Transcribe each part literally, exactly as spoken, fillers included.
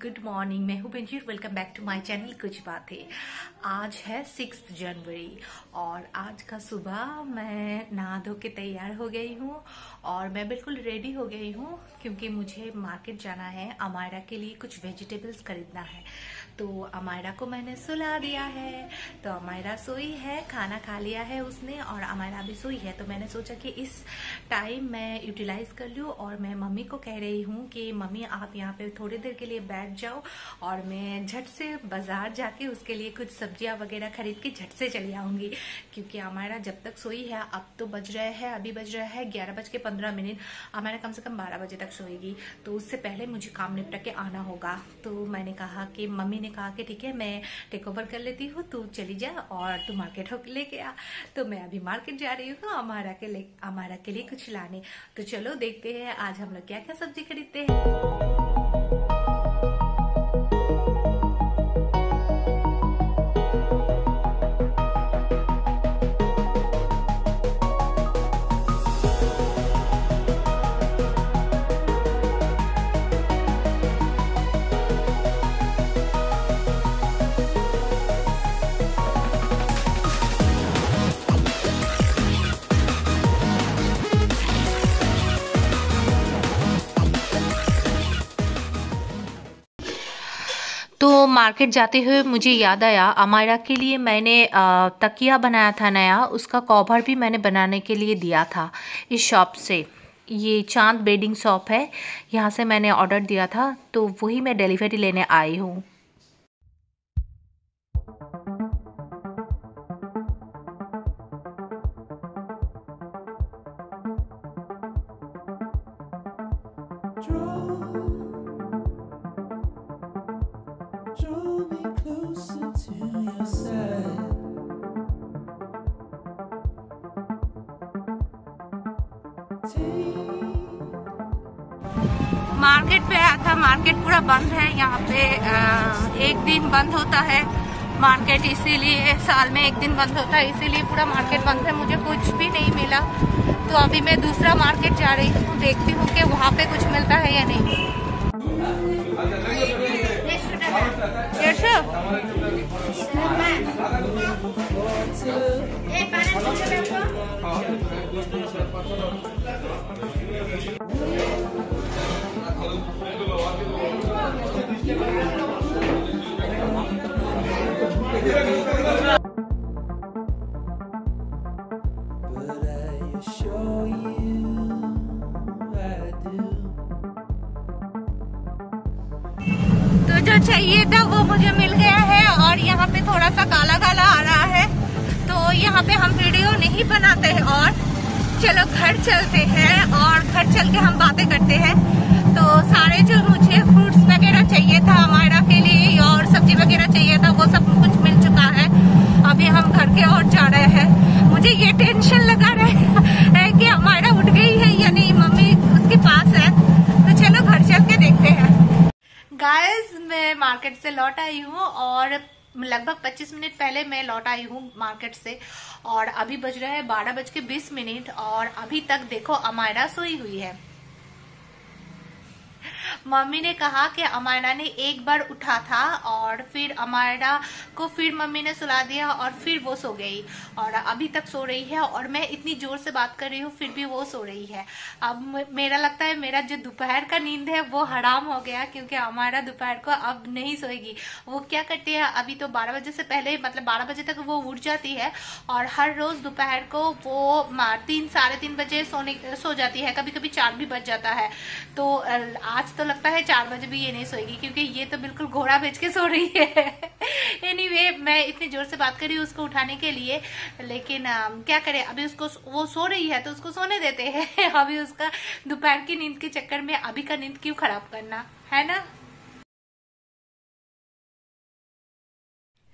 Good morning, मैं हूँ Benazir. Welcome back to my channel कुछ बातें। आज है सिक्स जनवरी और आज का सुबह मैं नहा धो के तैयार हो गई हूँ और मैं बिल्कुल रेडी हो गई हूँ क्योंकि मुझे मार्केट जाना है। अमायरा के लिए कुछ वेजिटेबल्स खरीदना है, तो अमायरा को मैंने सुला दिया है। तो अमायरा सोई है, खाना खा लिया है उसने और अमायरा भी सोई है। तो मैंने सोचा कि इस टाइम मैं यूटिलाइज कर लूँ और मैं मम्मी को कह रही हूँ कि मम्मी आप यहाँ पे थोड़ी देर के लिए बैठ जाओ और मैं झट से बाजार जाके उसके लिए कुछ सब्जियां वगैरह खरीद के झट से चली आऊंगी, क्योंकि अमायरा जब तक सोई है, अब तो बज रहे हैं अभी बज रहा है ग्यारह बज के पंद्रह मिनट, अमायरा कम से कम बारह बजे तक सोएगी। तो उससे पहले मुझे काम निपटा के आना होगा। तो मैंने कहा कि मम्मी ने कहा कि ठीक है मैं टेक ओवर कर लेती हूँ, तू चली जा और तू मार्केट होकर लेके आ। तो मैं अभी मार्केट जा रही हूँ अमायरा के लिए अमायरा के लिए कुछ लाने। तो चलो देखते हैं आज हम लोग क्या क्या सब्जी खरीदते हैं। तो मार्केट जाते हुए मुझे याद आया, अमायरा के लिए मैंने तकिया बनाया था नया, उसका कवर भी मैंने बनाने के लिए दिया था इस शॉप से। ये चांद बेडिंग शॉप है, यहाँ से मैंने ऑर्डर दिया था, तो वही मैं डिलीवरी लेने आई हूँ। मार्केट पे आया था, मार्केट पूरा बंद है यहाँ पे। एक दिन बंद होता है मार्केट, इसीलिए साल में एक दिन बंद होता है, इसीलिए पूरा मार्केट बंद है। मुझे कुछ भी नहीं मिला, तो अभी मैं दूसरा मार्केट जा रही हूँ, देखती हूँ कि वहाँ पे कुछ मिलता है या नहीं। तो जो चाहिए था वो मुझे मिल गया है और यहाँ पे थोड़ा सा काला काला आ रहा है, तो यहाँ पे हम वीडियो नहीं बनाते हैं और चलो घर चलते हैं और घर चल के हम बातें करते हैं। तो सारे जो मुझे फ्रूट्स वगैरह चाहिए था अमायरा के लिए और सब्जी वगैरह चाहिए था वो सब कुछ मिल चुका है। अभी हम घर के ओर जा रहे हैं। मुझे ये टेंशन लगा रहा है कि अमायरा उठ गई है या नहीं, मम्मी उसके पास है। तो चलो घर चल के देखते हैं। गाइस, मैं मार्केट से लौट आई हूँ और लगभग पच्चीस मिनट पहले मैं लौट आई हूँ मार्केट से और अभी बज रहा है बारह बज के बीस मिनट और अभी तक देखो अमायरा सोई हुई है। मम्मी ने कहा कि अमायरा ने एक बार उठा था और फिर अमायरा को फिर मम्मी ने सुला दिया और फिर वो सो गई और अभी तक सो रही है और मैं इतनी जोर से बात कर रही हूँ फिर भी वो सो रही है। अब मेरा लगता है मेरा जो दोपहर का नींद है वो हराम हो गया, क्योंकि अमायरा दोपहर को अब नहीं सोएगी। वो क्या करती है, अभी तो बारह बजे से पहले मतलब बारह बजे तक वो उठ जाती है और हर रोज दोपहर को वो तीन साढ़े तीन बजे सोने सो जाती है, कभी कभी चार भी बज जाता है। तो आज तो लगता है चार बजे भी ये नहीं सोएगी, क्योंकि ये तो बिल्कुल घोड़ा बेच के सो रही है। एनीवे, मैं इतनी जोर से बात कर रही हूँ उसको उठाने के लिए, लेकिन आ, क्या करें, अभी उसको वो सो रही है तो उसको सोने देते हैं। अभी उसका दोपहर की नींद के चक्कर में अभी का नींद क्यों खराब करना, है ना।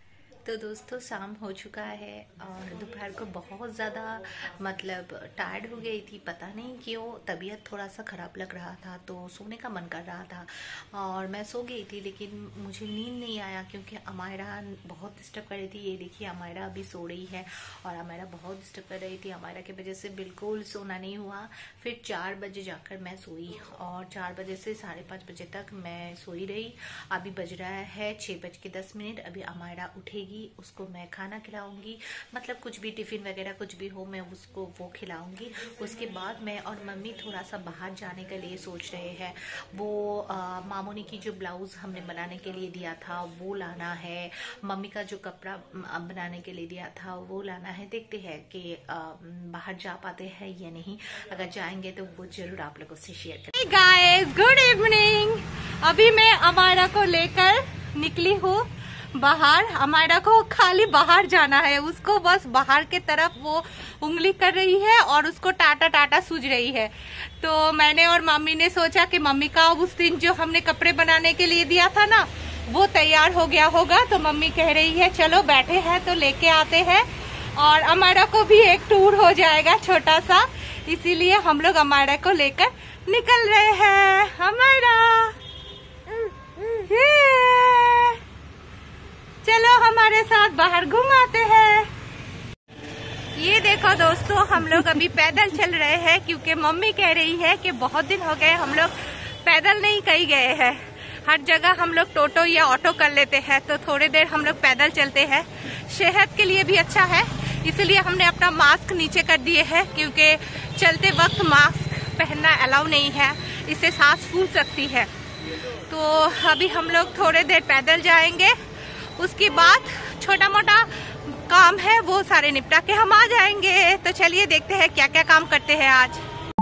तो दोस्तों शाम हो चुका है और दोपहर को बहुत ज़्यादा मतलब टायर्ड हो गई थी, पता नहीं क्यों तबीयत थोड़ा सा ख़राब लग रहा था तो सोने का मन कर रहा था और मैं सो गई थी। लेकिन मुझे नींद नहीं आया क्योंकि अमायरा बहुत डिस्टर्ब कर रही थी। ये देखिए अमायरा अभी सो रही है और अमायरा बहुत डिस्टर्ब कर रही थी। अमायरा की वजह से बिल्कुल सोना नहीं हुआ। फिर चार बजे जाकर मैं सोई और चार बजे से साढ़े पाँच बजे तक मैं सोई रही। अभी बज रहा है छः बज के दस मिनट। अभी अमायरा उठेगी, उसको मैं खाना खिलाऊंगी, मतलब कुछ भी टिफिन वगैरह कुछ भी हो मैं उसको वो खिलाऊंगी। उसके बाद मैं और मम्मी थोड़ा सा बाहर जाने के लिए सोच रहे हैं। वो आ, मामोनी की जो ब्लाउज हमने बनाने के लिए दिया था वो लाना है। मम्मी का जो कपड़ा बनाने के लिए दिया था वो लाना है। देखते हैं कि बाहर जा पाते हैं या नहीं। अगर जाएंगे तो वो जरूर आप लोगों से शेयर करेंगे। Hey guys, good evening। अभी मैं अमायरा को लेकर निकली हूँ बाहर। अमायरा को खाली बाहर जाना है, उसको बस बाहर के तरफ वो उंगली कर रही है और उसको टाटा टाटा सूझ रही है। तो मैंने और मम्मी ने सोचा कि मम्मी का उस दिन जो हमने कपड़े बनाने के लिए दिया था ना वो तैयार हो गया होगा। तो मम्मी कह रही है चलो बैठे हैं तो लेके आते हैं और अमायरा को भी एक टूर हो जाएगा छोटा सा, इसीलिए हम लोग अमायरा को लेकर निकल रहे हैं। अमायरा चलो हमारे साथ बाहर घुमाते हैं। ये देखो दोस्तों, हम लोग अभी पैदल चल रहे हैं क्योंकि मम्मी कह रही है कि बहुत दिन हो गए हम लोग पैदल नहीं कहीं गए हैं। हर जगह हम लोग टोटो या ऑटो कर लेते हैं, तो थोड़ी देर हम लोग पैदल चलते हैं। सेहत के लिए भी अच्छा है, इसलिए हमने अपना मास्क नीचे कर दिए है क्योंकि चलते वक्त मास्क पहनना अलाउ नहीं है, इससे सांस फूल सकती है। तो अभी हम लोग थोड़े देर पैदल जाएंगे, उसके बाद छोटा मोटा काम है वो सारे निपटा के हम आ जाएंगे। तो चलिए देखते हैं क्या क्या काम करते हैं आज।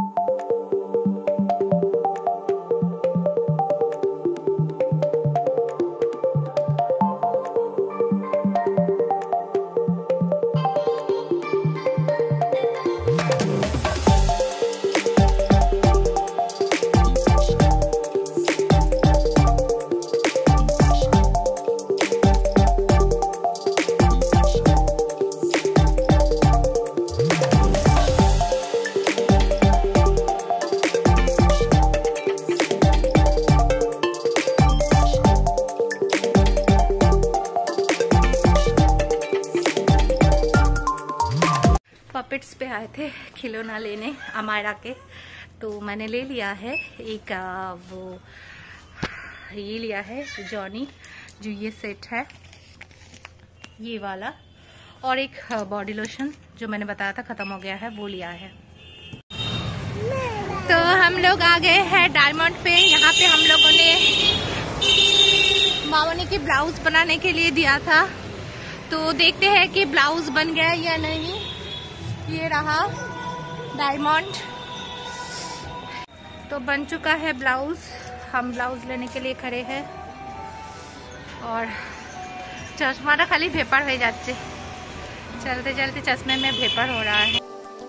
पपेट्स पे आए थे खिलौना लेने अमायरा के, तो मैंने ले लिया है एक आ, वो ये लिया है जॉनी, जो ये सेट है ये वाला, और एक बॉडी लोशन जो मैंने बताया था खत्म हो गया है वो लिया है। तो हम लोग आ गए हैं डायमंड पे। यहाँ पे हम लोगों ने मामोनी की ब्लाउज बनाने के लिए दिया था, तो देखते हैं कि ब्लाउज बन गया या नहीं। ये रहा डायमंड, तो बन चुका है ब्लाउज। हम ब्लाउज लेने के लिए खड़े हैं और चश्मा ना खाली भेपर हो जाते, चलते चलते चश्मे में भेपर हो रहा है।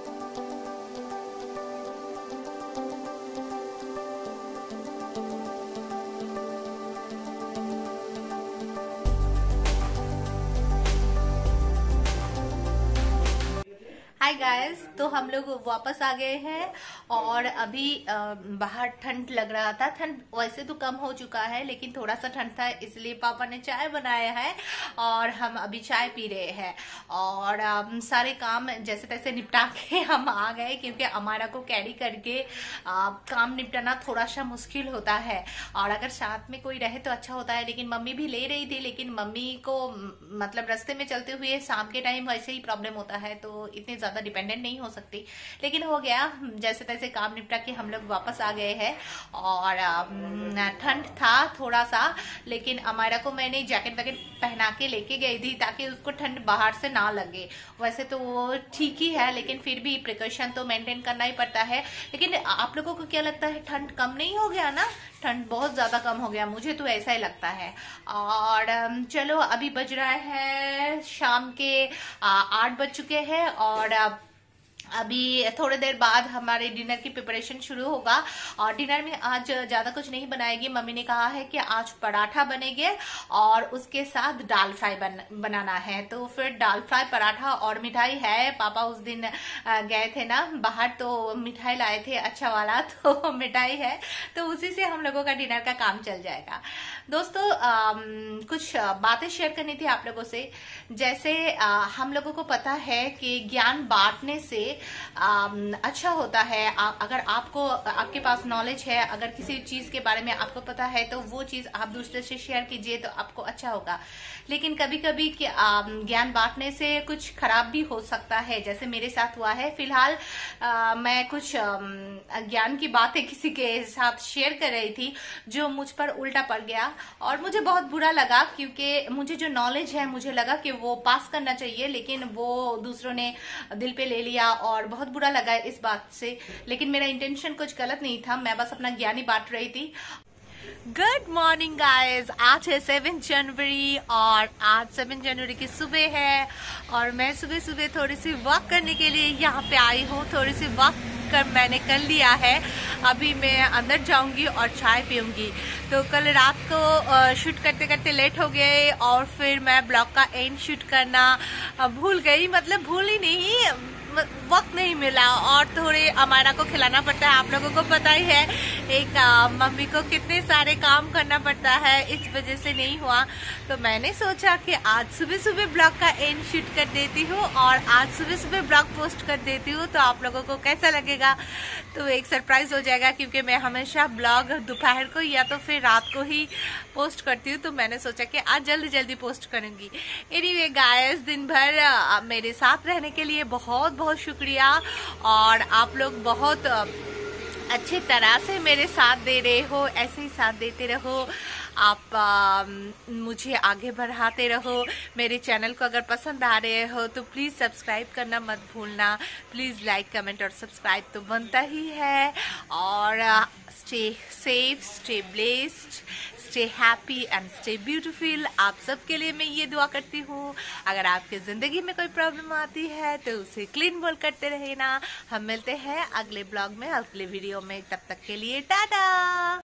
हाय गाइस, तो हम लोग वापस आ गए हैं और अभी बाहर ठंड लग रहा था। ठंड वैसे तो कम हो चुका है लेकिन थोड़ा सा ठंड था, इसलिए पापा ने चाय बनाया है और हम अभी चाय पी रहे हैं। और um, सारे काम जैसे तैसे निपटा के हम आ गए क्योंकि अमायरा को कैरी करके uh, काम निपटाना थोड़ा सा मुश्किल होता है। और अगर साथ में कोई रहे तो अच्छा होता है, लेकिन मम्मी भी ले रही थी। लेकिन मम्मी को मतलब रास्ते में चलते हुए शाम के टाइम वैसे ही प्रॉब्लम होता है, तो इतने ज्यादा डिपेंडेंट नहीं हो सकती। लेकिन हो गया, जैसे तैसे काम निपटा के हम लोग वापस आ गए हैं। और ठंड था थोड़ा सा, लेकिन अमायरा को मैंने जैकेट वैकेट पहना के लेके गई थी ताकि उसको ठंड बाहर से ना लगे। वैसे तो वो ठीक ही है, लेकिन फिर भी प्रिकॉशन तो मेंटेन करना ही पड़ता है। लेकिन आप लोगों को क्या लगता है, ठंड कम नहीं हो गया ना? ठंड बहुत ज्यादा कम हो गया, मुझे तो ऐसा ही लगता है। और चलो अभी बज रहा है शाम के आठ बज चुके हैं और अभी थोड़ी देर बाद हमारे डिनर की प्रिपरेशन शुरू होगा। और डिनर में आज ज्यादा कुछ नहीं बनाएगी। मम्मी ने कहा है कि आज पराठा बनेंगे और उसके साथ दाल फ्राई बन, बनाना है। तो फिर दाल फ्राई, पराठा और मिठाई है। पापा उस दिन गए थे ना बाहर, तो मिठाई लाए थे अच्छा वाला, तो मिठाई है, तो उसी से हम लोगों का डिनर का काम चल जाएगा। दोस्तों आम, कुछ बातें शेयर करनी थी आप लोगों से। जैसे आ, हम लोगों को पता है कि ज्ञान बांटने से आ, अच्छा होता है। आ, अगर आपको आपके पास नॉलेज है, अगर किसी चीज के बारे में आपको पता है, तो वो चीज आप दूसरे से शेयर कीजिए तो आपको अच्छा होगा। लेकिन कभी कभी ज्ञान बांटने से कुछ खराब भी हो सकता है, जैसे मेरे साथ हुआ है। फिलहाल आ, मैं कुछ ज्ञान की बातें किसी के साथ शेयर कर रही थी जो मुझ पर उल्टा पड़ गया और मुझे बहुत बुरा लगा, क्योंकि मुझे जो नॉलेज है मुझे लगा कि वो पास करना चाहिए, लेकिन वो दूसरों ने दिल पे ले लिया और बहुत बुरा लगा इस बात से। लेकिन मेरा इंटेंशन कुछ गलत नहीं था, मैं बस अपना ज्ञान ही बांट रही थी। गुड मॉर्निंग गाइज, आज है सेवन जनवरी और आज सेवन जनवरी की सुबह है और मैं सुबह सुबह थोड़ी सी वॉक करने के लिए यहाँ पे आई हूँ। थोड़ी सी वॉक कर मैंने कर लिया है। अभी मैं अंदर जाऊंगी और चाय पीऊंगी। तो कल रात को शूट करते करते लेट हो गए और फिर मैं ब्लॉग का एंड शूट करना भूल गई। मतलब भूल ही नहीं, वक्त नहीं मिला और थोड़े अमारा को खिलाना पड़ता है। आप लोगों को पता ही है, एक आ, मम्मी को कितने सारे काम करना पड़ता है, इस वजह से नहीं हुआ। तो मैंने सोचा कि आज सुबह सुबह ब्लॉग का एंड शूट कर देती हूँ और आज सुबह सुबह ब्लॉग पोस्ट कर देती हूँ। तो आप लोगों को कैसा लगेगा? तो एक सरप्राइज हो जाएगा, क्योंकि मैं हमेशा ब्लॉग दोपहर को या तो फिर रात को ही पोस्ट करती हूँ। तो मैंने सोचा कि आज जल्दी जल्दी पोस्ट करूंगी। एनीवे गाइस, दिन भर मेरे साथ रहने के लिए बहुत बहुत शुक्रिया और आप लोग बहुत अच्छी तरह से मेरे साथ दे रहे हो। ऐसे ही साथ देते रहो, आप आ, मुझे आगे बढ़ाते रहो। मेरे चैनल को अगर पसंद आ रहे हो तो प्लीज़ सब्सक्राइब करना मत भूलना। प्लीज़ लाइक, कमेंट और सब्सक्राइब तो बनता ही है। और stay safe, stay blessed, stay happy and stay beautiful. आप सबके लिए मैं ये दुआ करती हूँ। अगर आपकी ज़िंदगी में कोई प्रॉब्लम आती है तो उसे क्लीन बोल करते रहना। हम मिलते हैं अगले ब्लॉग में, अगले वीडियो में। तब तक के लिए टाटा।